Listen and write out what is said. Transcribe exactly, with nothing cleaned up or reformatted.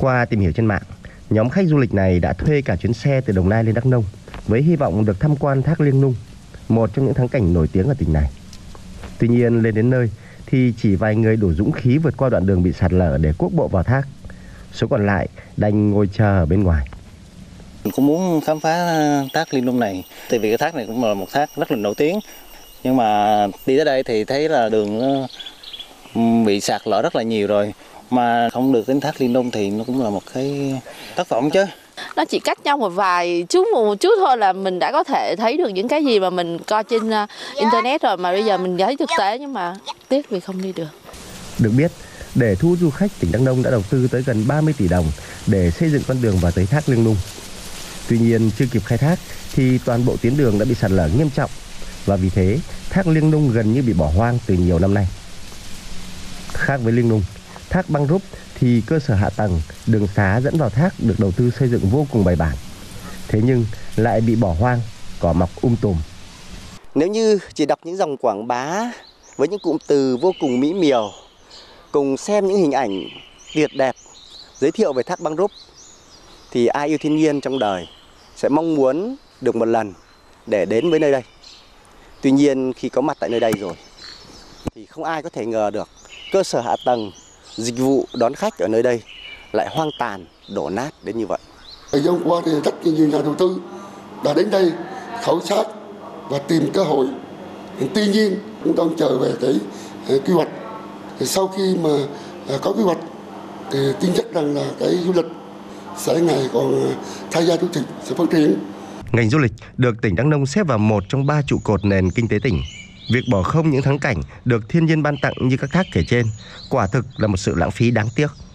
Qua tìm hiểu trên mạng, nhóm khách du lịch này đã thuê cả chuyến xe từ Đồng Nai lên Đắk Nông với hy vọng được tham quan thác Liêng Nung, một trong những thắng cảnh nổi tiếng ở tỉnh này. Tuy nhiên lên đến nơi thì chỉ vài người đủ dũng khí vượt qua đoạn đường bị sạt lở để cuốc bộ vào thác. Số còn lại đành ngồi chờ ở bên ngoài. Mình cũng muốn khám phá thác Liêng Nung này, tại vì cái thác này cũng là một thác rất là nổi tiếng. Nhưng mà đi tới đây thì thấy là đường nó bị sạt lở rất là nhiều rồi, mà không được đến thác Liêng Nung thì nó cũng là một cái thất vọng chứ. Nó chỉ cách nhau một vài chút một chút thôi là mình đã có thể thấy được những cái gì mà mình coi trên internet rồi, mà bây giờ mình thấy thực tế, nhưng mà tiếc vì không đi được. Được biết, để thu hút du khách, tỉnh Đắk Nông đã đầu tư tới gần ba mươi tỷ đồng để xây dựng con đường vào tới thác Liêng Nung. Tuy nhiên chưa kịp khai thác thì toàn bộ tuyến đường đã bị sạt lở nghiêm trọng, và vì thế thác Liêng Nung gần như bị bỏ hoang từ nhiều năm nay. Khác với Liêng Nung, thác Băng Rúp thì cơ sở hạ tầng, đường xá dẫn vào thác được đầu tư xây dựng vô cùng bài bản. Thế nhưng lại bị bỏ hoang, cỏ mọc um tùm. Nếu như chỉ đọc những dòng quảng bá với những cụm từ vô cùng mỹ miều, cùng xem những hình ảnh tuyệt đẹp giới thiệu về thác Băng Rúp, thì ai yêu thiên nhiên trong đời sẽ mong muốn được một lần để đến với nơi đây. Tuy nhiên khi có mặt tại nơi đây rồi thì không ai có thể ngờ được cơ sở hạ tầng, dịch vụ đón khách ở nơi đây lại hoang tàn, đổ nát đến như vậy. Thời gian qua thì rất nhiều nhà đầu tư đã đến đây khảo sát và tìm cơ hội. Tuy nhiên cũng đang chờ về cái quy hoạch. Sau khi mà có quy hoạch thì tin chắc rằng là cái du lịch sẽ ngày còn thay gia chủ thị sẽ phát triển. Ngành du lịch được tỉnh Đắk Nông xếp vào một trong ba trụ cột nền kinh tế tỉnh. Việc bỏ không những thắng cảnh được thiên nhiên ban tặng như các thác kể trên quả thực là một sự lãng phí đáng tiếc.